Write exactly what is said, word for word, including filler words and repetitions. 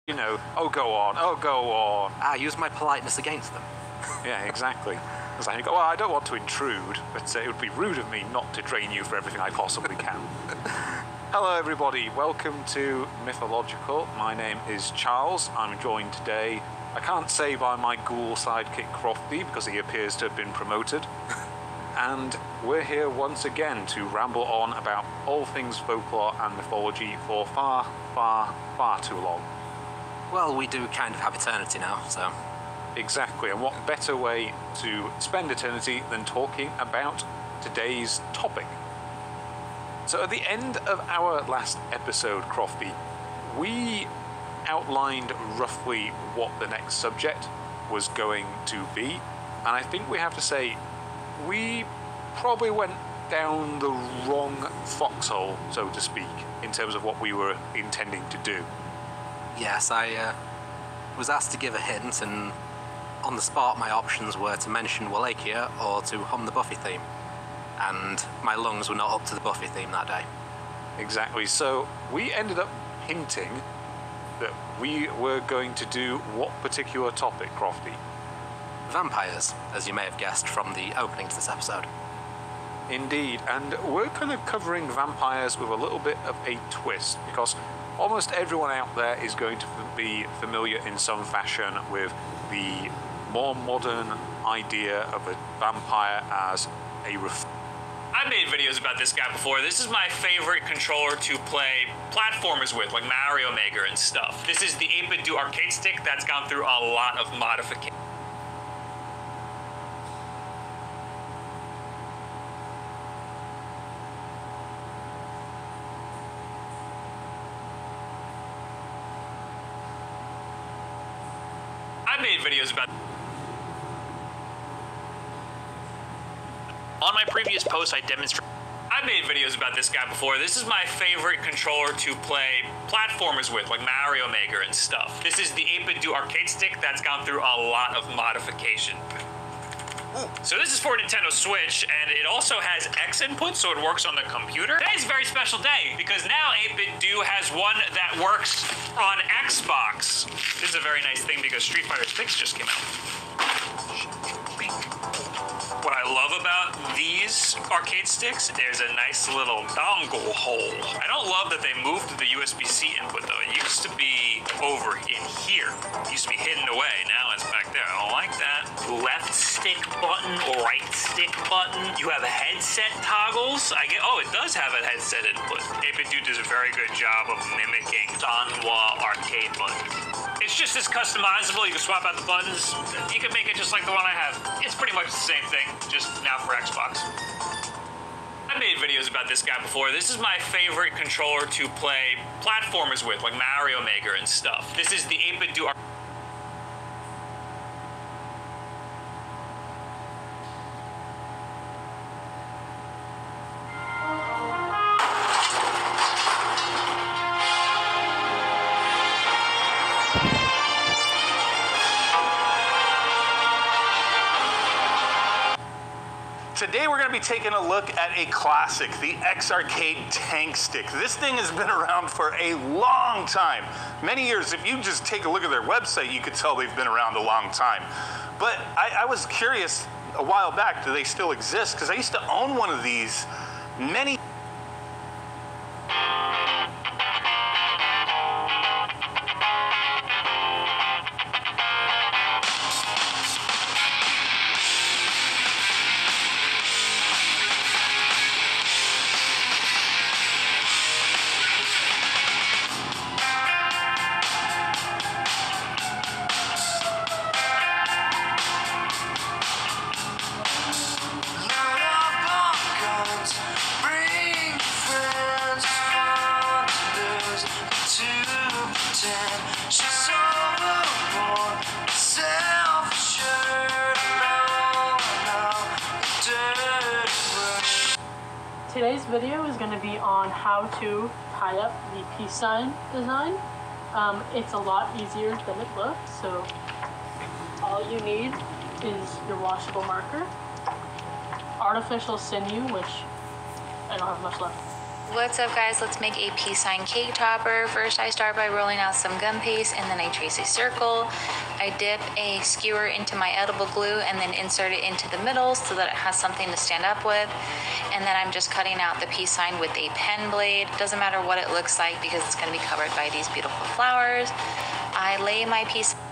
You know, oh, go on, oh, go on. I use my politeness against them. Yeah, exactly. It's like, you go, well, I don't want to intrude, but uh, it would be rude of me not to drain you for everything I possibly can. Hello, everybody. Welcome to Mythological. My name is Charles. I'm joined today, I can't say by my ghoul sidekick Crofty, because he appears to have been promoted. And we're here once again to ramble on about all things folklore and mythology for far, far, far too long. Well, we do kind of have eternity now, so... Exactly, and what better way to spend eternity than talking about today's topic? So at the end of our last episode, Crofty, we outlined roughly what the next subject was going to be, and I think we have to say we probably went down the wrong foxhole, so to speak, in terms of what we were intending to do. Yes, I uh, was asked to give a hint, and on the spot my options were to mention Wallachia or to hum the Buffy theme. And my lungs were not up to the Buffy theme that day. Exactly, so we ended up hinting that we were going to do what particular topic, Crofty? Vampires, as you may have guessed from the opening to this episode. Indeed, and we're kind of covering vampires with a little bit of a twist, because almost everyone out there is going to be familiar in some fashion with the more modern idea of a vampire as a ref- I've made videos about this guy before. This is my favorite controller to play platformers with, like Mario Maker and stuff. This is the eight bit Do arcade stick that's gone through a lot of modification. I've made videos about... On my previous post, I demonstrated... I've made videos about this guy before. This is my favorite controller to play platformers with, like Mario Maker and stuff. This is the eight bit Do arcade stick that's gone through a lot of modification. So this is for Nintendo Switch, and it also has X input, so it works on the computer. Today's a very special day, because now eight bit Do has one that works on Xbox. This is a very nice thing, because Street Fighter six just came out. What I love about these arcade sticks, there's a nice little dongle hole. I don't love that they moved the U S B C input, though. It used to be over in here. It used to be hidden away. Now it's back there. I don't like that. Left stick button, right stick button. You have headset toggles. I get, oh, it does have a headset input. eight bit Do does a very good job of mimicking Sanwa arcade buttons. It's just as customizable. You can swap out the buttons. You can make it just like the one I have. It's pretty much the same thing, just now for Xbox. I've made videos about this guy before. This is my favorite controller to play platformers with, like Mario Maker and stuff. This is the eight bit Do... Today we're going to be taking a look at a classic, the X-Arcade Tank Stick. This thing has been around for a long time, many years. If you just take a look at their website, you could tell they've been around a long time. But I, I was curious a while back, do they still exist? Because I used to own one of these many Today's video is going to be on how to tie up the peace sign design. Um, it's a lot easier than it looks, so all you need is your washable marker, artificial sinew, which I don't have much left, What's up, guys? Let's make a peace sign cake topper. First, I start by rolling out some gum paste, and then I trace a circle. I dip a skewer into my edible glue and then insert it into the middle so that it has something to stand up with. And then I'm just cutting out the peace sign with a pen blade. Doesn't matter what it looks like because it's going to be covered by these beautiful flowers. I lay my peace